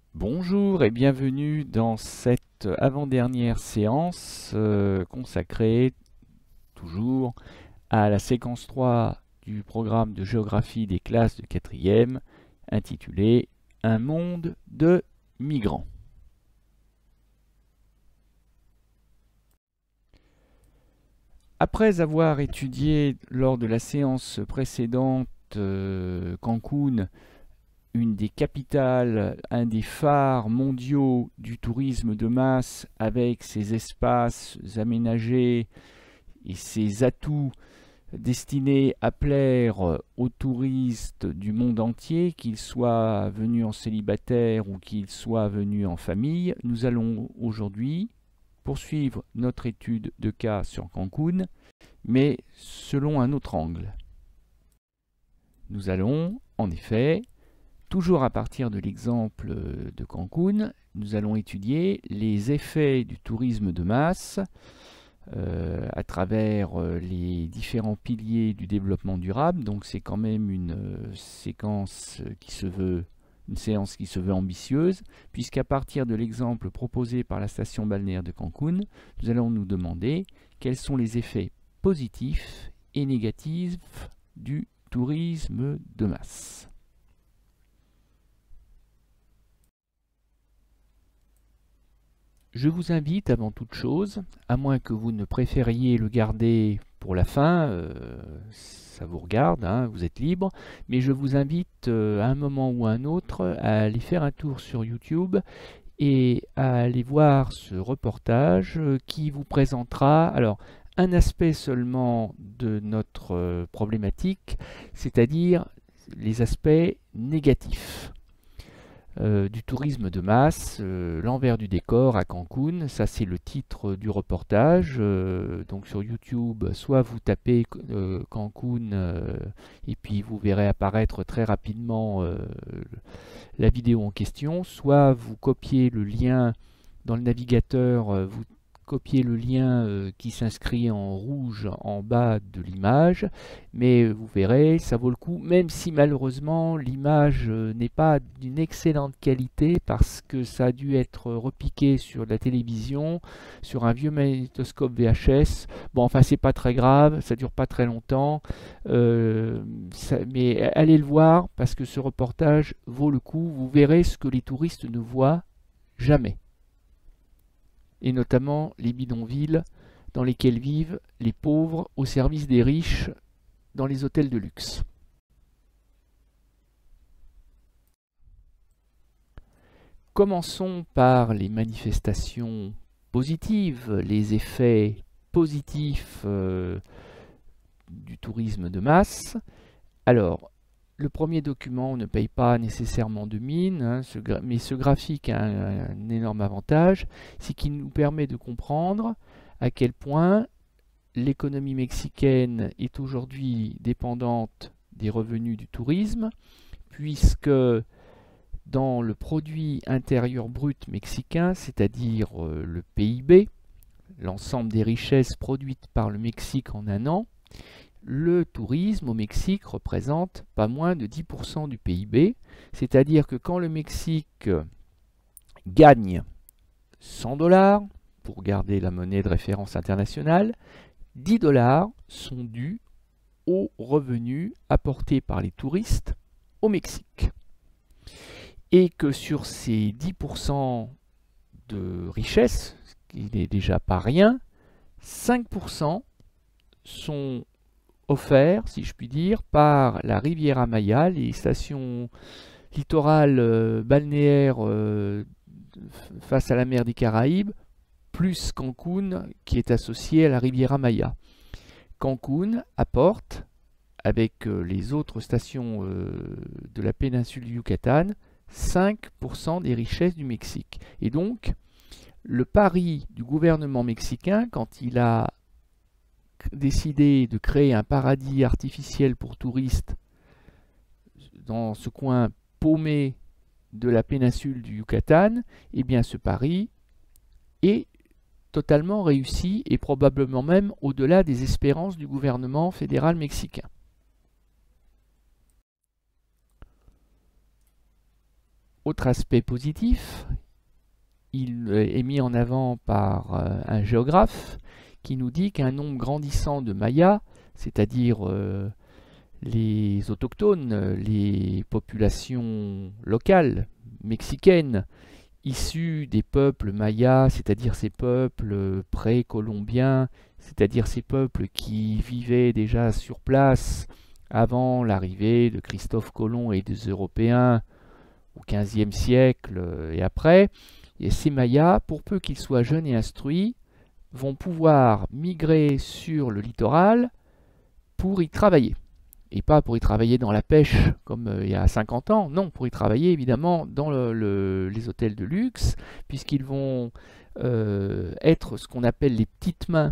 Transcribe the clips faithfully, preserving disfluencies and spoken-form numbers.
Bonjour et bienvenue dans cette avant-dernière séance euh, consacrée toujours à la séquence trois du programme de géographie des classes de quatrième intitulée Un monde de migrants. Après avoir étudié lors de la séance précédente euh, Cancun, une des capitales, un des phares mondiaux du tourisme de masse, avec ses espaces aménagés et ses atouts destinés à plaire aux touristes du monde entier, qu'ils soient venus en célibataire ou qu'ils soient venus en famille. Nous allons aujourd'hui poursuivre notre étude de cas sur Cancun, mais selon un autre angle. Nous allons, en effet, toujours à partir de l'exemple de Cancun, nous allons étudier les effets du tourisme de masse euh, à travers euh, les différents piliers du développement durable. Donc c'est quand même une euh, séquence qui se veut, une séance qui se veut ambitieuse, puisqu'à partir de l'exemple proposé par la station balnéaire de Cancun, nous allons nous demander quels sont les effets positifs et négatifs du tourisme de masse. Je vous invite avant toute chose, à moins que vous ne préfériez le garder pour la fin, euh, ça vous regarde, hein, vous êtes libre, mais je vous invite euh, à un moment ou à un autre à aller faire un tour sur YouTube et à aller voir ce reportage euh, qui vous présentera alors un aspect seulement de notre euh, problématique, c'est-à-dire les aspects négatifs. Euh, du tourisme de masse, euh, l'envers du décor à Cancun, ça c'est le titre du reportage. Euh, donc sur YouTube, soit vous tapez euh, Cancun euh, et puis vous verrez apparaître très rapidement euh, la vidéo en question, soit vous copiez le lien dans le navigateur, euh, vous copiez le lien euh, qui s'inscrit en rouge en bas de l'image, mais vous verrez, ça vaut le coup, même si malheureusement l'image euh, n'est pas d'une excellente qualité parce que ça a dû être repiqué sur la télévision, sur un vieux magnétoscope V H S. Bon, enfin, c'est pas très grave, ça dure pas très longtemps, euh, ça, mais allez le voir parce que ce reportage vaut le coup. Vous verrez ce que les touristes ne voient jamais, et notamment les bidonvilles dans lesquels vivent les pauvres au service des riches dans les hôtels de luxe. Commençons par les manifestations positives, les effets positifs euh, du tourisme de masse. Alors, le premier document ne paye pas nécessairement de mine, hein, ce mais ce graphique a un, un énorme avantage, c'est qu'il nous permet de comprendre à quel point l'économie mexicaine est aujourd'hui dépendante des revenus du tourisme, puisque dans le produit intérieur brut mexicain, c'est-à-dire euh, le P I B, l'ensemble des richesses produites par le Mexique en un an, le tourisme au Mexique représente pas moins de dix pour cent du P I B, c'est-à-dire que quand le Mexique gagne cent dollars, pour garder la monnaie de référence internationale, dix dollars sont dus aux revenus apportés par les touristes au Mexique. Et que sur ces dix pour cent de richesse, ce qui n'est déjà pas rien, cinq pour cent sont offert, si je puis dire, par la Riviera Maya, les stations littorales euh, balnéaires euh, face à la mer des Caraïbes, plus Cancun qui est associé à la Riviera Maya. Cancun apporte, avec euh, les autres stations euh, de la péninsule du Yucatan, cinq pour cent des richesses du Mexique. Et donc, le pari du gouvernement mexicain, quand il a décidé de créer un paradis artificiel pour touristes dans ce coin paumé de la péninsule du Yucatan, eh bien ce pari est totalement réussi et probablement même au-delà des espérances du gouvernement fédéral mexicain. autre aspect positif, il est mis en avant par euh, un géographe qui nous dit qu'un nombre grandissant de Mayas, c'est-à-dire euh, les autochtones, les populations locales mexicaines, issus des peuples mayas, c'est-à-dire ces peuples pré-colombiens, c'est-à-dire ces peuples qui vivaient déjà sur place avant l'arrivée de Christophe Colomb et des Européens au quinzième siècle et après, et ces mayas, pour peu qu'ils soient jeunes et instruits, vont pouvoir migrer sur le littoral pour y travailler. Et pas pour y travailler dans la pêche comme euh, il y a cinquante ans, non, pour y travailler évidemment dans le, le, les hôtels de luxe, puisqu'ils vont euh, être ce qu'on appelle les petites mains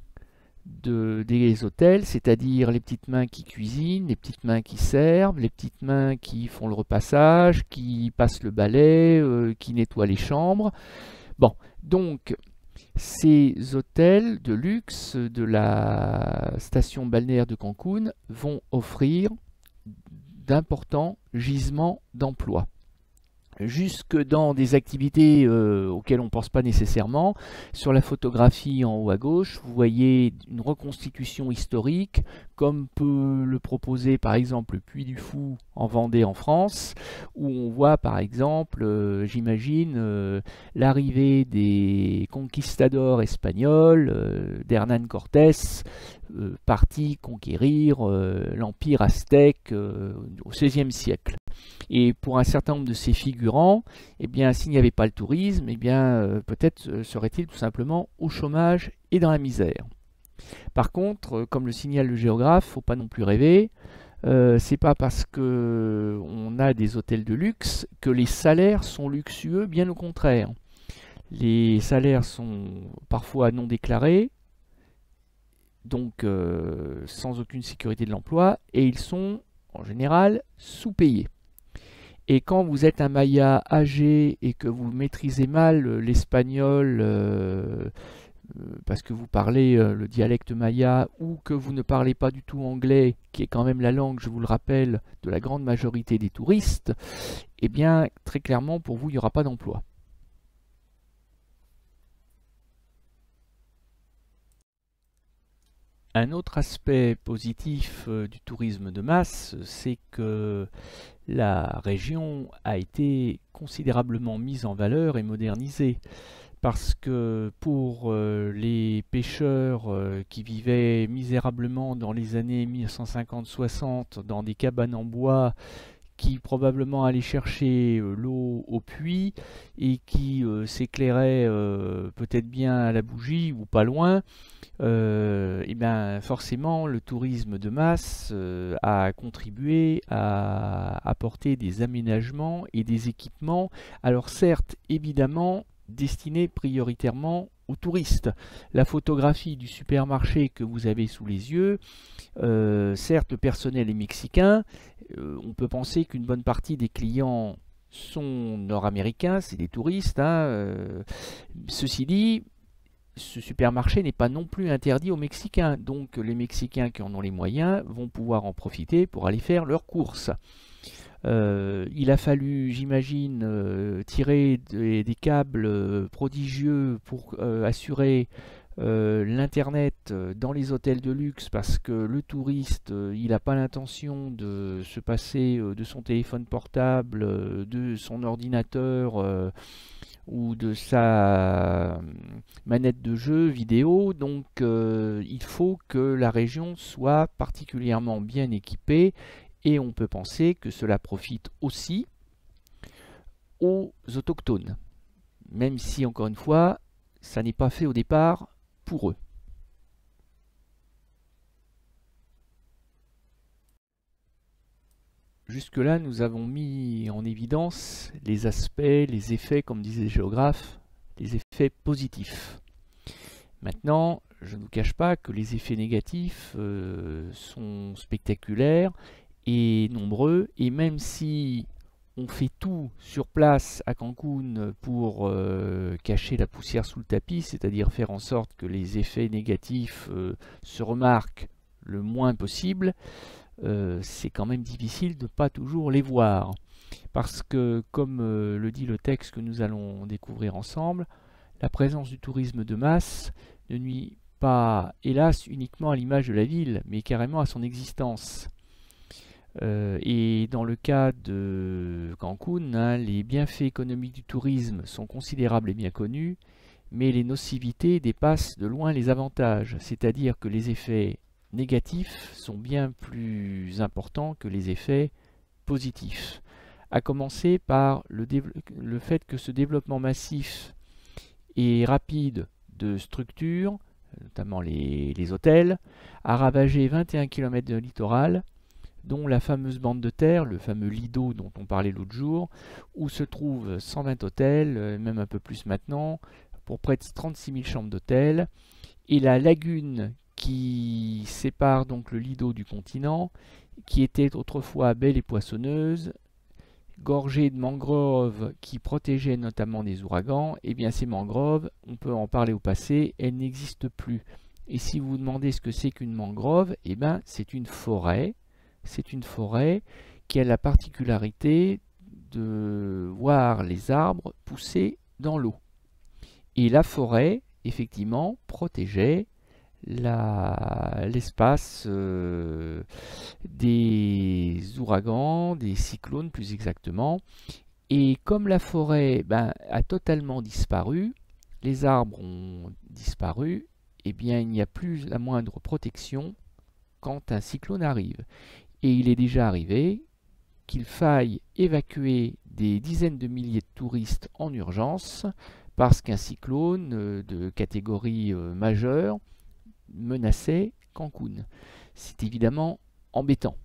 de, des hôtels, c'est-à-dire les petites mains qui cuisinent, les petites mains qui servent, les petites mains qui font le repassage, qui passent le balai, euh, qui nettoient les chambres. Bon, donc ces hôtels de luxe de la station balnéaire de Cancún vont offrir d'importants gisements d'emplois. Jusque dans des activités euh, auxquelles on ne pense pas nécessairement. Sur la photographie en haut à gauche, vous voyez une reconstitution historique, comme peut le proposer par exemple le Puy du Fou en Vendée en France, où on voit par exemple, euh, j'imagine, euh, l'arrivée des conquistadors espagnols, euh, d'Hernán Cortés, euh, parti conquérir euh, l'empire aztèque euh, au seizième siècle. Et pour un certain nombre de ces figurants, eh bien, s'il n'y avait pas le tourisme, eh bien, euh, peut-être euh, seraient-ils tout simplement au chômage et dans la misère. Par contre, euh, comme le signale le géographe, faut pas non plus rêver. Euh, c'est pas parce que on a des hôtels de luxe que les salaires sont luxueux, bien au contraire. Les salaires sont parfois non déclarés, donc euh, sans aucune sécurité de l'emploi, et ils sont en général sous-payés. Et quand vous êtes un Maya âgé et que vous maîtrisez mal l'espagnol euh, parce que vous parlez euh, le dialecte maya ou que vous ne parlez pas du tout anglais, qui est quand même la langue, je vous le rappelle, de la grande majorité des touristes, eh bien, très clairement, pour vous, il n'y aura pas d'emploi. Un autre aspect positif euh, du tourisme de masse, c'est que la région a été considérablement mise en valeur et modernisée. Parce que pour euh, les pêcheurs euh, qui vivaient misérablement dans les années mille neuf cent cinquante soixante dans des cabanes en bois, qui probablement allaient chercher euh, l'eau au puits et qui euh, s'éclairaient euh, peut-être bien à la bougie ou pas loin, euh, et bien forcément le tourisme de masse euh, a contribué à apporter des aménagements et des équipements. Alors certes, évidemment, destinés prioritairement aux touristes. La photographie du supermarché que vous avez sous les yeux, euh, certes le personnel est mexicain, euh, on peut penser qu'une bonne partie des clients sont nord-américains, c'est des touristes, hein, euh, ceci dit, ce supermarché n'est pas non plus interdit aux Mexicains, donc les Mexicains qui en ont les moyens vont pouvoir en profiter pour aller faire leurs courses. Euh, il a fallu, j'imagine, euh, tirer des, des câbles euh, prodigieux pour euh, assurer euh, l'internet dans les hôtels de luxe, parce que le touriste, euh, il n'a pas l'intention de se passer euh, de son téléphone portable, euh, de son ordinateur euh, ou de sa manette de jeu vidéo, donc euh, il faut que la région soit particulièrement bien équipée. Et on peut penser que cela profite aussi aux autochtones, même si, encore une fois, ça n'est pas fait au départ pour eux. Jusque-là, nous avons mis en évidence les aspects, les effets, comme disait le géographe, les effets positifs. Maintenant, je ne vous cache pas que les effets négatifs euh, sont spectaculaires et nombreux, et même si on fait tout sur place à Cancún pour euh, cacher la poussière sous le tapis, c'est-à-dire faire en sorte que les effets négatifs euh, se remarquent le moins possible, euh, c'est quand même difficile de ne pas toujours les voir. Parce que, comme euh, le dit le texte que nous allons découvrir ensemble, la présence du tourisme de masse ne nuit pas, hélas, uniquement à l'image de la ville, mais carrément à son existence. Euh, et dans le cas de Cancun, hein, les bienfaits économiques du tourisme sont considérables et bien connus, mais les nocivités dépassent de loin les avantages, c'est-à-dire que les effets négatifs sont bien plus importants que les effets positifs. À commencer par le, le fait que ce développement massif et rapide de structures, notamment les, les hôtels, a ravagé vingt et un kilomètres de littoral, dont la fameuse bande de terre, le fameux Lido dont on parlait l'autre jour, où se trouvent cent vingt hôtels, même un peu plus maintenant, pour près de trente-six mille chambres d'hôtel, et la lagune qui sépare donc le Lido du continent, qui était autrefois belle et poissonneuse, gorgée de mangroves qui protégeaient notamment des ouragans, et bien ces mangroves, on peut en parler au passé, elles n'existent plus. Et si vous vous demandez ce que c'est qu'une mangrove, eh bien c'est une forêt, c'est une forêt qui a la particularité de voir les arbres pousser dans l'eau. Et la forêt, effectivement, protégeait l'espace euh, des ouragans, des cyclones plus exactement. Et comme la forêt ben, a totalement disparu, les arbres ont disparu, et bien il n'y a plus la moindre protection quand un cyclone arrive. Et il est déjà arrivé qu'il faille évacuer des dizaines de milliers de touristes en urgence parce qu'un cyclone de catégorie majeure menaçait Cancun. C'est évidemment embêtant.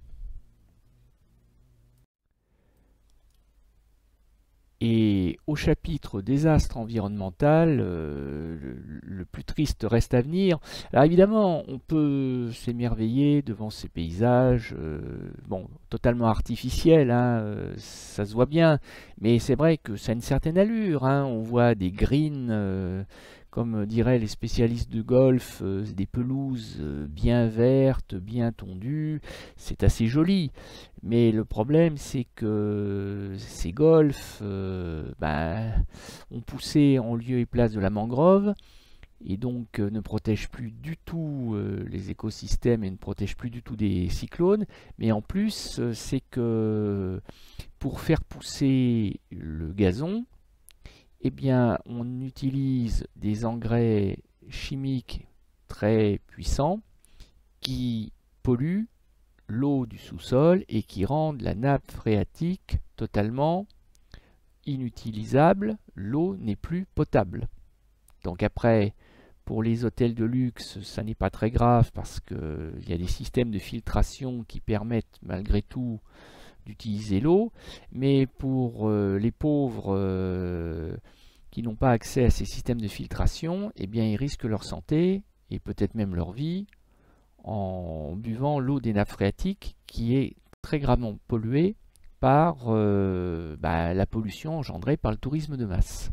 Et au chapitre désastre environnemental, euh, le, le plus triste reste à venir. Alors évidemment, on peut s'émerveiller devant ces paysages, euh, bon, totalement artificiels, hein, euh, ça se voit bien, mais c'est vrai que ça a une certaine allure, hein, on voit des greens, euh, comme diraient les spécialistes de golf, euh, des pelouses euh, bien vertes, bien tondues, c'est assez joli. Mais le problème, c'est que ces golfs euh, ben, ont poussé en lieu et place de la mangrove et donc euh, ne protègent plus du tout euh, les écosystèmes et ne protègent plus du tout des cyclones. Mais en plus, euh, c'est que pour faire pousser le gazon, eh bien, on utilise des engrais chimiques très puissants qui polluent l'eau du sous-sol et qui rendent la nappe phréatique totalement inutilisable. L'eau n'est plus potable. Donc après, pour les hôtels de luxe, ça n'est pas très grave parce qu'il y a des systèmes de filtration qui permettent malgré tout d'utiliser l'eau. Mais pour euh, les pauvres euh, qui n'ont pas accès à ces systèmes de filtration, eh bien ils risquent leur santé et peut-être même leur vie en buvant l'eau des nappes phréatiques qui est très gravement polluée par euh, bah, la pollution engendrée par le tourisme de masse.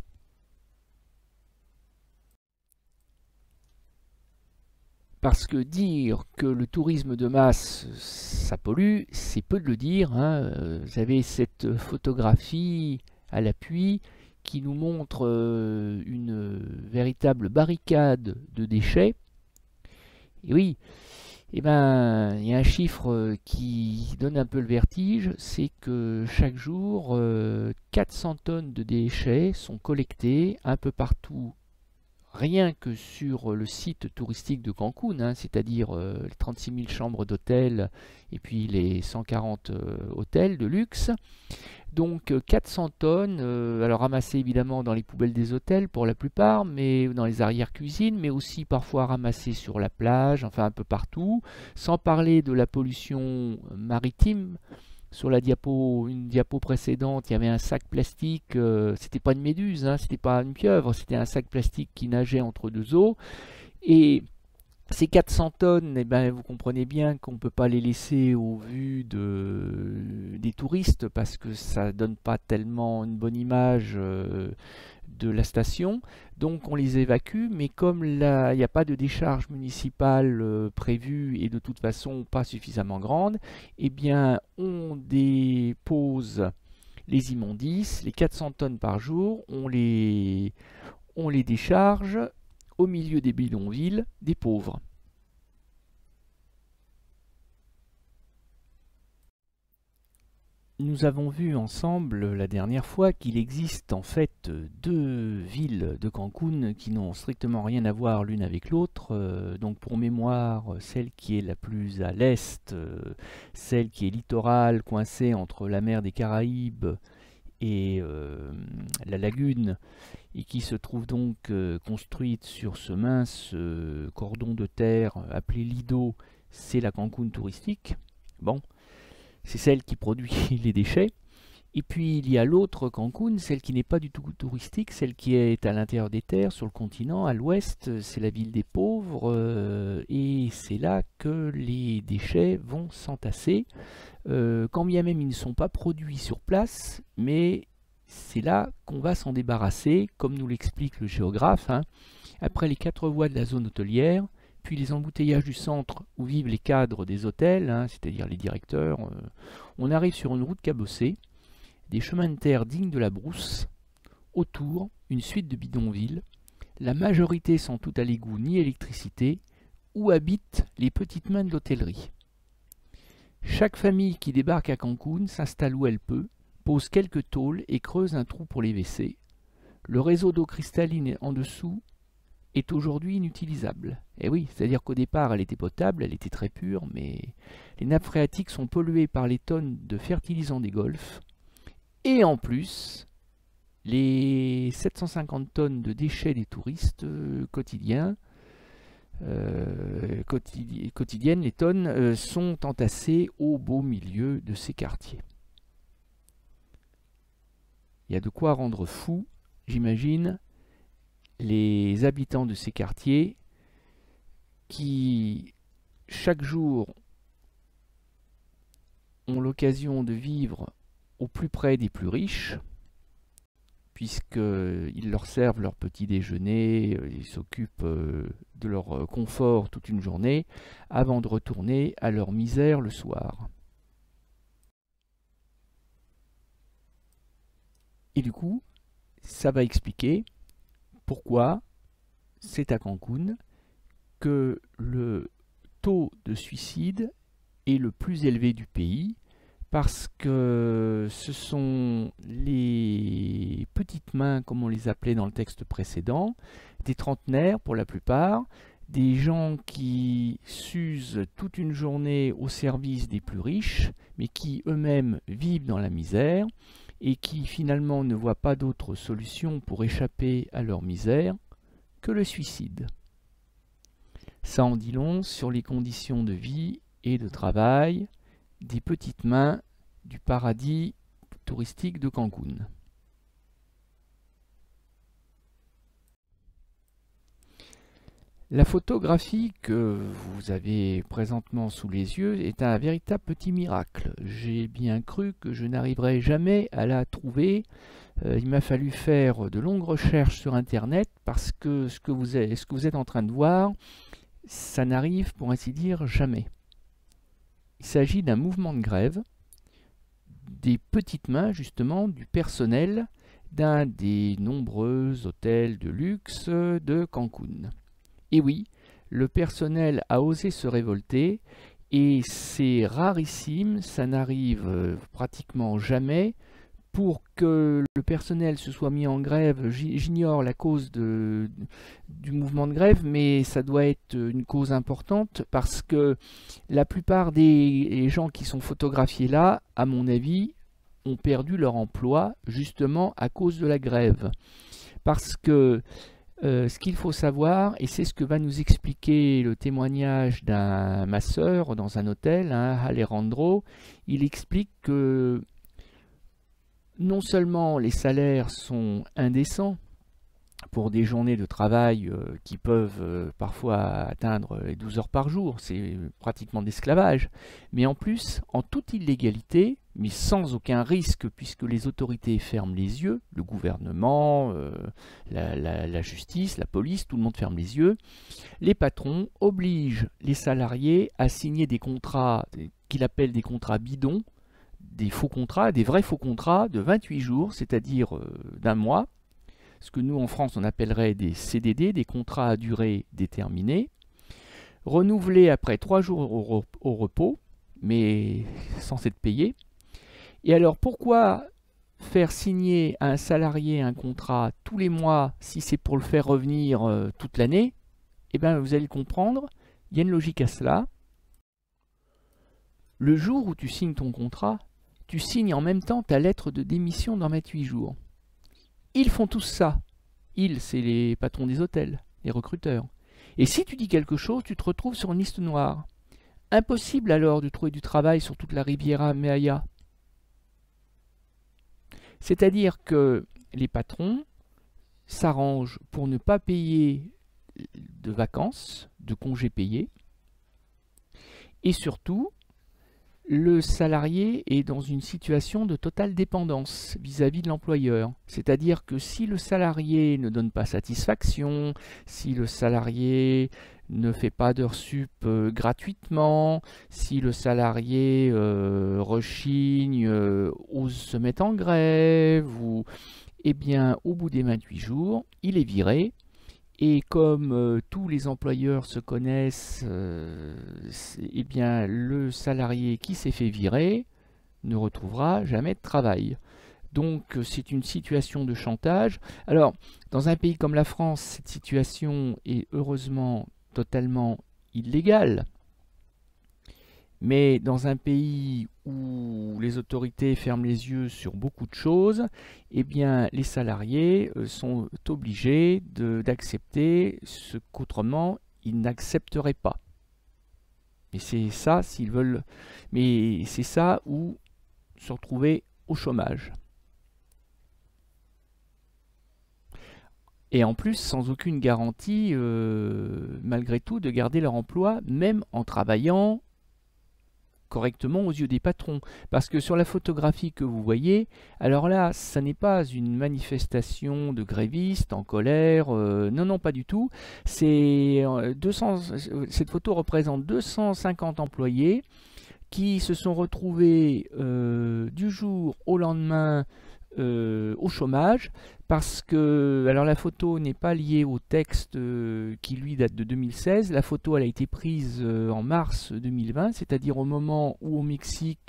Parce que dire que le tourisme de masse, ça pollue, c'est peu de le dire, hein. Vous avez cette photographie à l'appui qui nous montre euh, une véritable barricade de déchets. Et oui, eh ben, il y a un chiffre qui donne un peu le vertige, c'est que chaque jour, euh, quatre cents tonnes de déchets sont collectés un peu partout, rien que sur le site touristique de Cancun, hein, c'est-à-dire euh, les trente-six mille chambres d'hôtel et puis les cent quarante euh, hôtels de luxe. Donc quatre cents tonnes, euh, alors ramassées évidemment dans les poubelles des hôtels pour la plupart, mais dans les arrière-cuisines, mais aussi parfois ramassées sur la plage, enfin un peu partout, sans parler de la pollution maritime. Sur la diapo, une diapo précédente, il y avait un sac plastique, euh, c'était pas une méduse, hein, c'était pas une pieuvre, c'était un sac plastique qui nageait entre deux eaux. Et ces quatre cents tonnes, eh ben, vous comprenez bien qu'on ne peut pas les laisser au vu de, des touristes parce que ça ne donne pas tellement une bonne image euh, de la station. Donc on les évacue, mais comme il n'y a pas de décharge municipale euh, prévue et de toute façon pas suffisamment grande, eh bien on dépose les immondices, les quatre cents tonnes par jour, on les, on les décharge au milieu des bidonvilles des pauvres. Nous avons vu ensemble la dernière fois qu'il existe en fait deux villes de Cancun qui n'ont strictement rien à voir l'une avec l'autre. Euh, donc pour mémoire, celle qui est la plus à l'est, euh, celle qui est littorale, coincée entre la mer des Caraïbes et euh, la lagune, et qui se trouve donc euh, construite sur ce mince euh, cordon de terre appelé Lido, c'est la Cancun touristique. Bon. C'est celle qui produit les déchets. Et puis il y a l'autre Cancun, celle qui n'est pas du tout touristique, celle qui est à l'intérieur des terres, sur le continent, à l'ouest, c'est la ville des pauvres, euh, et c'est là que les déchets vont s'entasser, euh, quand bien même ils ne sont pas produits sur place, mais c'est là qu'on va s'en débarrasser, comme nous l'explique le géographe, hein, après les quatre voies de la zone hôtelière, puis les embouteillages du centre où vivent les cadres des hôtels, hein, c'est-à-dire les directeurs, euh, on arrive sur une route cabossée, des chemins de terre dignes de la brousse, autour, une suite de bidonvilles, la majorité sans tout à l'égout ni électricité, où habitent les petites mains de l'hôtellerie. Chaque famille qui débarque à Cancun s'installe où elle peut, pose quelques tôles et creuse un trou pour les W C. Le réseau d'eau cristalline en dessous est aujourd'hui inutilisable. Et oui, c'est-à-dire qu'au départ, elle était potable, elle était très pure, mais les nappes phréatiques sont polluées par les tonnes de fertilisants des golfs. Et en plus, les sept cent cinquante tonnes de déchets des touristes euh, quotidiens, euh, quotidi quotidiennes, les tonnes, euh, sont entassées au beau milieu de ces quartiers. Il y a de quoi rendre fou, j'imagine, les habitants de ces quartiers qui, chaque jour, ont l'occasion de vivre au plus près des plus riches, puisqu'ils leur servent leur petit déjeuner, ils s'occupent de leur confort toute une journée, avant de retourner à leur misère le soir. Et du coup, ça va expliquer pourquoi c'est à Cancun que le taux de suicide est le plus élevé du pays, parce que ce sont les petites mains, comme on les appelait dans le texte précédent, des trentenaires pour la plupart, des gens qui s'usent toute une journée au service des plus riches, mais qui eux-mêmes vivent dans la misère, et qui finalement ne voient pas d'autre solution pour échapper à leur misère que le suicide. Ça en dit long sur les conditions de vie et de travail des petites mains du paradis touristique de Cancun. La photographie que vous avez présentement sous les yeux est un véritable petit miracle. J'ai bien cru que je n'arriverais jamais à la trouver. Euh, il m'a fallu faire de longues recherches sur Internet parce que ce que vous êtes, ce que vous êtes en train de voir, ça n'arrive pour ainsi dire jamais. Il s'agit d'un mouvement de grève des petites mains justement du personnel d'un des nombreux hôtels de luxe de Cancun. Et oui, le personnel a osé se révolter et c'est rarissime, ça n'arrive pratiquement jamais. Pour que le personnel se soit mis en grève, j'ignore la cause de, du mouvement de grève, mais ça doit être une cause importante parce que la plupart des gens qui sont photographiés là, à mon avis, ont perdu leur emploi justement à cause de la grève. Parce que Euh, ce qu'il faut savoir, et c'est ce que va nous expliquer le témoignage d'un masseur dans un hôtel, hein, Alejandro, il explique que non seulement les salaires sont indécents pour des journées de travail euh, qui peuvent euh, parfois atteindre les douze heures par jour, c'est pratiquement d'esclavage, mais en plus, en toute illégalité, mais sans aucun risque puisque les autorités ferment les yeux, le gouvernement, euh, la, la, la justice, la police, tout le monde ferme les yeux, les patrons obligent les salariés à signer des contrats qu'il appelle des contrats bidons, des faux contrats, des vrais faux contrats de vingt-huit jours, c'est-à-dire euh, d'un mois, ce que nous en France on appellerait des C D D, des contrats à durée déterminée, renouvelés après trois jours au, au repos, mais sans être payé. Et alors pourquoi faire signer à un salarié un contrat tous les mois si c'est pour le faire revenir euh, toute l'année? Eh bien vous allez le comprendre, il y a une logique à cela. Le jour où tu signes ton contrat, tu signes en même temps ta lettre de démission dans vingt-huit jours. Ils font tous ça. Ils, c'est les patrons des hôtels, les recruteurs. Et si tu dis quelque chose, tu te retrouves sur une liste noire. Impossible alors de trouver du travail sur toute la Riviera Maya. C'est-à-dire que les patrons s'arrangent pour ne pas payer de vacances, de congés payés, et surtout, le salarié est dans une situation de totale dépendance vis-à-vis de l'employeur. C'est-à-dire que si le salarié ne donne pas satisfaction, si le salarié ne fait pas d'heures sup euh, gratuitement, si le salarié euh, rechigne, euh, ose se mettre en grève, ou, eh bien, au bout des vingt-huit jours, il est viré. Et comme euh, tous les employeurs se connaissent, euh, eh bien, le salarié qui s'est fait virer ne retrouvera jamais de travail. Donc c'est une situation de chantage. Alors, dans un pays comme la France, cette situation est heureusement totalement illégale. Mais dans un pays où les autorités ferment les yeux sur beaucoup de choses, eh bien, les salariés sont obligés d'accepter ce qu'autrement ils n'accepteraient pas. Et c'est ça s'ils veulent. Mais c'est ça où se retrouver au chômage. Et en plus, sans aucune garantie, euh, malgré tout, de garder leur emploi, même en travaillant correctement aux yeux des patrons. Parce que sur la photographie que vous voyez, alors là, ça n'est pas une manifestation de grévistes en colère, euh, non, non, pas du tout. C'est deux cents, cette photo représente deux cent cinquante employés qui se sont retrouvés euh, du jour au lendemain Euh, au chômage, parce que, alors la photo n'est pas liée au texte euh, qui lui date de deux mille seize, la photo elle a été prise euh, en mars deux mille vingt, c'est-à-dire au moment où au Mexique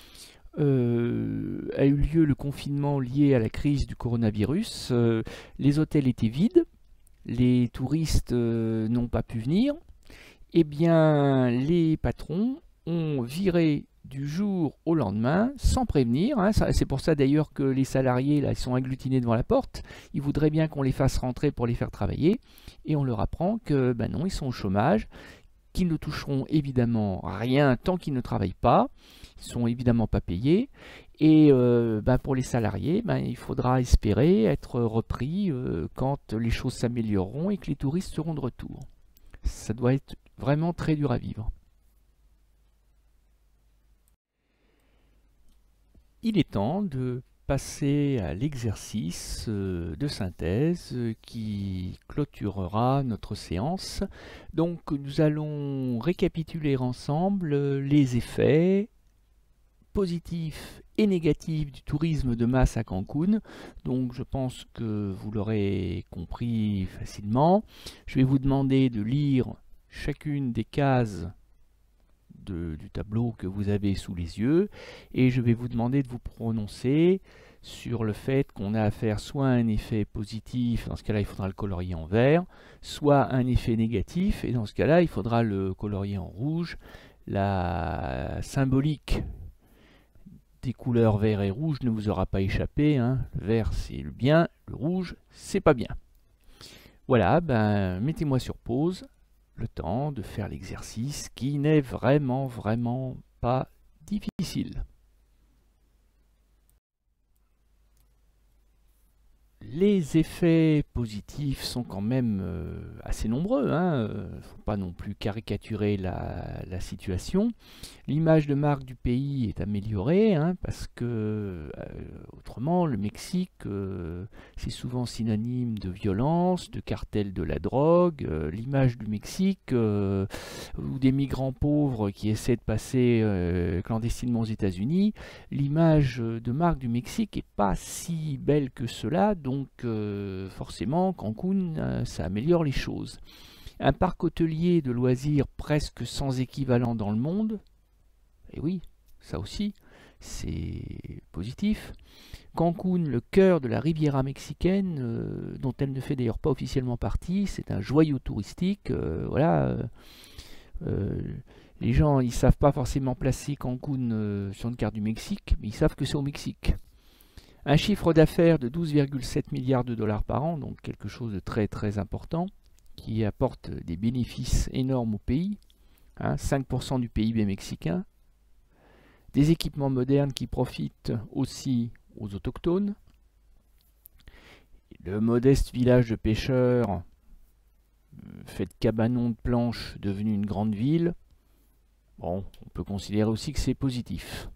euh, a eu lieu le confinement lié à la crise du coronavirus. Euh, les hôtels étaient vides, les touristes euh, n'ont pas pu venir, et bien les patrons ont viré du jour au lendemain, sans prévenir. Hein. C'est pour ça d'ailleurs que les salariés là, ils sont agglutinés devant la porte. Ils voudraient bien qu'on les fasse rentrer pour les faire travailler. Et on leur apprend que ben non, ils sont au chômage, qu'ils ne toucheront évidemment rien tant qu'ils ne travaillent pas. Ils ne sont évidemment pas payés. Et euh, ben pour les salariés, ben, il faudra espérer être repris euh, quand les choses s'amélioreront et que les touristes seront de retour. Ça doit être vraiment très dur à vivre. Il est temps de passer à l'exercice de synthèse qui clôturera notre séance. Donc nous allons récapituler ensemble les effets positifs et négatifs du tourisme de masse à Cancun. Donc je pense que vous l'aurez compris facilement. Je vais vous demander de lire chacune des cases De, du tableau que vous avez sous les yeux, et je vais vous demander de vous prononcer sur le fait qu'on a affaire soit à un effet positif, dans ce cas-là il faudra le colorier en vert, soit un effet négatif, et dans ce cas-là il faudra le colorier en rouge. La symbolique des couleurs vert et rouge ne vous aura pas échappé, hein. Le vert c'est le bien, le rouge c'est pas bien. Voilà, ben mettez-moi sur pause le temps de faire l'exercice qui n'est vraiment, vraiment pas difficile. les effets positifs sont quand même euh, assez nombreux, hein. Il ne faut pas non plus caricaturer la, la situation. L'image de marque du pays est améliorée, hein, parce que euh, autrement, le Mexique, euh, c'est souvent synonyme de violence, de cartel de la drogue. Euh, l'image du Mexique, euh, ou des migrants pauvres qui essaient de passer euh, clandestinement aux États-Unis, l'image de marque du Mexique n'est pas si belle que cela, donc euh, forcément, Cancun, euh, ça améliore les choses. Un parc hôtelier de loisirs presque sans équivalent dans le monde, et oui, ça aussi, c'est positif. Cancun, le cœur de la Riviera mexicaine, euh, dont elle ne fait d'ailleurs pas officiellement partie, c'est un joyau touristique. Euh, voilà, euh, euh, les gens, ils savent pas forcément placer Cancun euh, sur une carte du Mexique, mais ils savent que c'est au Mexique. Un chiffre d'affaires de douze virgule sept milliards de dollars par an, donc quelque chose de très très important, qui apporte des bénéfices énormes au pays, hein, cinq pour cent du P I B mexicain. Des équipements modernes qui profitent aussi aux autochtones. Le modeste village de pêcheurs, fait de cabanons de planches, devenu une grande ville. Bon, on peut considérer aussi que c'est positif.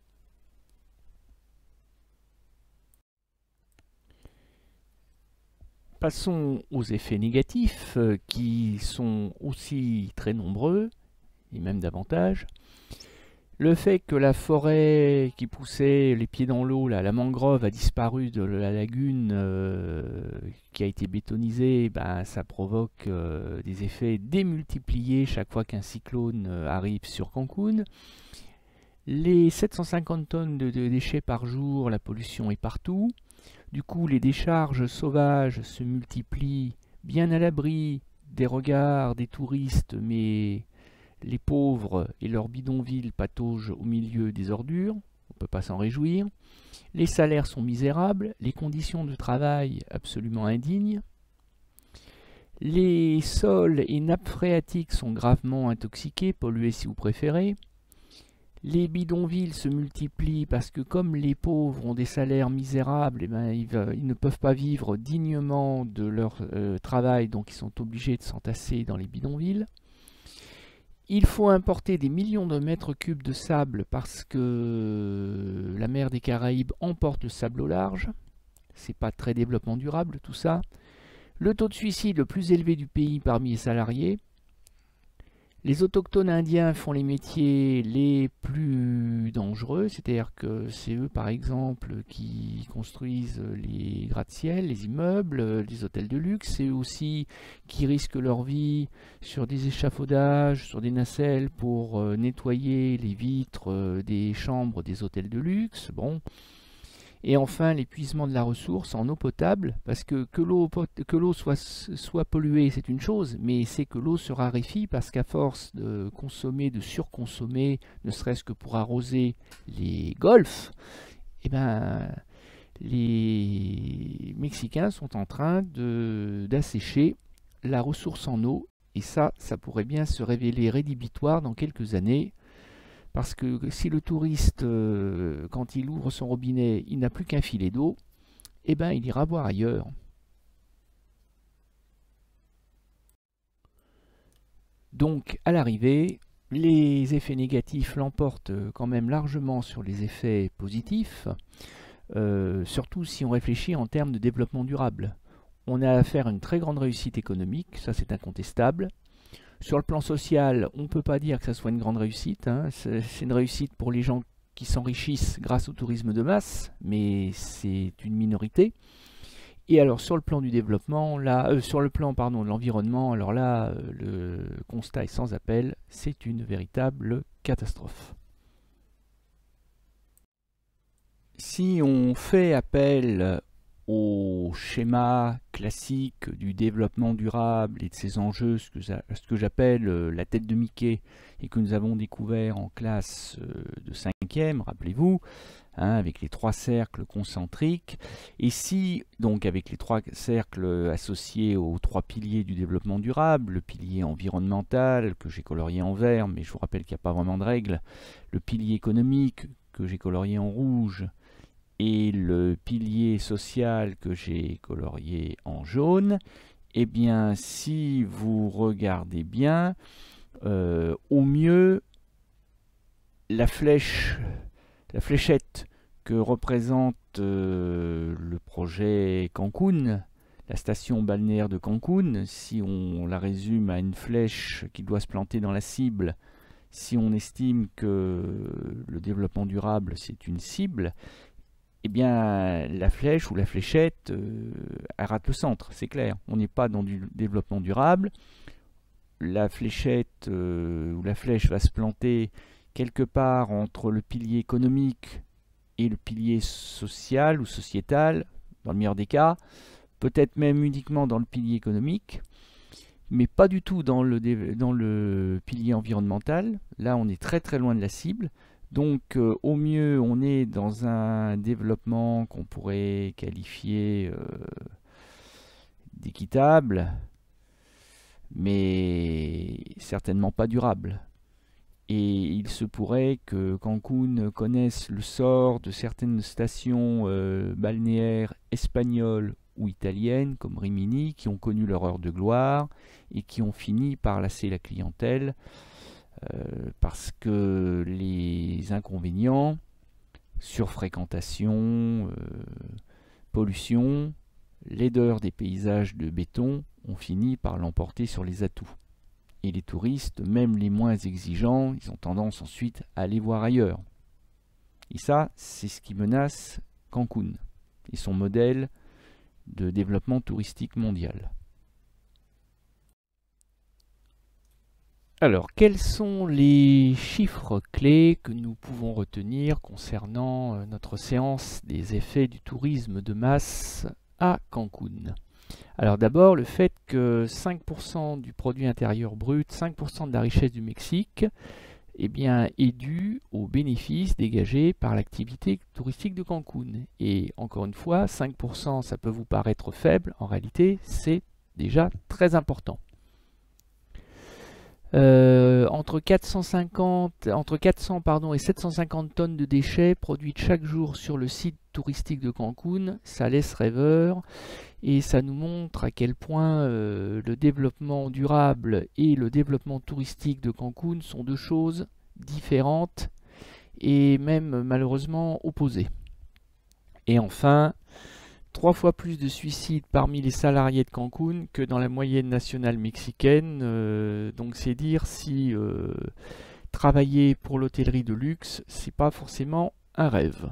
Passons aux effets négatifs, euh, qui sont aussi très nombreux, et même davantage. Le fait que la forêt qui poussait les pieds dans l'eau, la mangrove, a disparu de la lagune euh, qui a été bétonisée, ben, ça provoque euh, des effets démultipliés chaque fois qu'un cyclone euh, arrive sur Cancun. Les sept cent cinquante tonnes de, de déchets par jour, la pollution est partout. Du coup, les décharges sauvages se multiplient bien à l'abri des regards des touristes, mais les pauvres et leurs bidonvilles pataugent au milieu des ordures, on ne peut pas s'en réjouir. Les salaires sont misérables, les conditions de travail absolument indignes. Les sols et nappes phréatiques sont gravement intoxiqués, pollués si vous préférez. Les bidonvilles se multiplient parce que comme les pauvres ont des salaires misérables, eh ben, ils, ils ne peuvent pas vivre dignement de leur euh, travail, donc ils sont obligés de s'entasser dans les bidonvilles. Il faut importer des millions de mètres cubes de sable parce que la mer des Caraïbes emporte le sable au large. C'est pas très développement durable tout ça. Le taux de suicide le plus élevé du pays parmi les salariés. Les autochtones indiens font les métiers les plus dangereux, c'est-à-dire que c'est eux par exemple qui construisent les gratte-ciel, les immeubles, les hôtels de luxe, c'est eux aussi qui risquent leur vie sur des échafaudages, sur des nacelles pour euh, nettoyer les vitres euh, des chambres des hôtels de luxe. Bon. Et enfin, l'épuisement de la ressource en eau potable, parce que que l'eau que l'eau soit, soit polluée, c'est une chose, mais c'est que l'eau se raréfie parce qu'à force de consommer, de surconsommer, ne serait-ce que pour arroser les golfs, eh ben, les Mexicains sont en train d'assécher la ressource en eau, et ça, ça pourrait bien se révéler rédhibitoire dans quelques années. Parce que si le touriste, euh, quand il ouvre son robinet, il n'a plus qu'un filet d'eau, eh ben il ira boire ailleurs. Donc, à l'arrivée, les effets négatifs l'emportent quand même largement sur les effets positifs, euh, surtout si on réfléchit en termes de développement durable. On a affaire à une très grande réussite économique, ça c'est incontestable. Sur le plan social, on ne peut pas dire que ça soit une grande réussite, hein. C'est une réussite pour les gens qui s'enrichissent grâce au tourisme de masse, mais c'est une minorité. Et alors sur le plan du développement, là, euh, sur le plan pardon, de l'environnement, alors là, euh, le constat est sans appel, c'est une véritable catastrophe. Si on fait appel au schéma classique du développement durable et de ses enjeux, ce que, ce que j'appelle la tête de Mickey, et que nous avons découvert en classe de cinquième, rappelez-vous, hein, avec les trois cercles concentriques, et si, donc avec les trois cercles associés aux trois piliers du développement durable, le pilier environnemental, que j'ai colorié en vert, mais je vous rappelle qu'il n'y a pas vraiment de règles, le pilier économique, que j'ai colorié en rouge, et le pilier social que j'ai colorié en jaune, eh bien, si vous regardez bien, euh, au mieux, la flèche, la fléchette que représente euh, le projet Cancun, la station balnéaire de Cancun, si on la résume à une flèche qui doit se planter dans la cible, si on estime que le développement durable c'est une cible, eh bien la flèche ou la fléchette, euh, elle rate le centre, c'est clair. On n'est pas dans du développement durable. La fléchette euh, ou la flèche va se planter quelque part entre le pilier économique et le pilier social ou sociétal, dans le meilleur des cas, peut-être même uniquement dans le pilier économique, mais pas du tout dans le, dans le pilier environnemental. Là, on est très très loin de la cible. Donc, euh, au mieux, on est dans un développement qu'on pourrait qualifier euh, d'équitable, mais certainement pas durable. Et il se pourrait que Cancun connaisse le sort de certaines stations euh, balnéaires espagnoles ou italiennes, comme Rimini, qui ont connu leur heure de gloire et qui ont fini par lasser la clientèle euh, parce que les inconvénients, surfréquentation, euh, pollution, laideur des paysages de béton, ont fini par l'emporter sur les atouts. Et les touristes, même les moins exigeants, ils ont tendance ensuite à aller voir ailleurs. Et ça, c'est ce qui menace Cancun et son modèle de développement touristique mondial. Alors, quels sont les chiffres clés que nous pouvons retenir concernant notre séance des effets du tourisme de masse à Cancun? Alors d'abord, le fait que cinq pour cent du produit intérieur brut, cinq pour cent de la richesse du Mexique, eh bien, est dû aux bénéfices dégagés par l'activité touristique de Cancun. Et encore une fois, cinq pour cent, ça peut vous paraître faible, en réalité, c'est déjà très important. Euh, entre quatre cent cinquante, entre quatre cents pardon, et sept cent cinquante tonnes de déchets produites chaque jour sur le site touristique de Cancun, ça laisse rêveur et ça nous montre à quel point euh, le développement durable et le développement touristique de Cancun sont deux choses différentes et même malheureusement opposées. Et enfin, trois fois plus de suicides parmi les salariés de Cancun que dans la moyenne nationale mexicaine. Euh, donc c'est dire si euh, travailler pour l'hôtellerie de luxe, c'est pas forcément un rêve.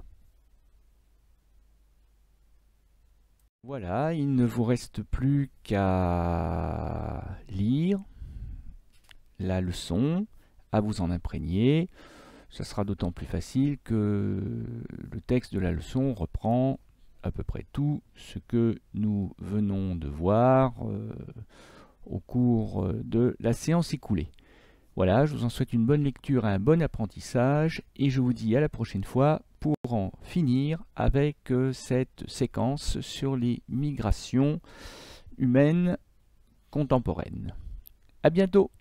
Voilà, il ne vous reste plus qu'à lire la leçon, à vous en imprégner. Ça sera d'autant plus facile que le texte de la leçon reprend à peu près tout ce que nous venons de voir euh, au cours de la séance écoulée. Voilà, je vous en souhaite une bonne lecture et un bon apprentissage et je vous dis à la prochaine fois pour en finir avec euh, cette séquence sur les migrations humaines contemporaines. À bientôt!